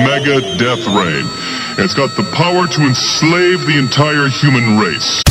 mega death ray. It's got the power to enslave the entire human race.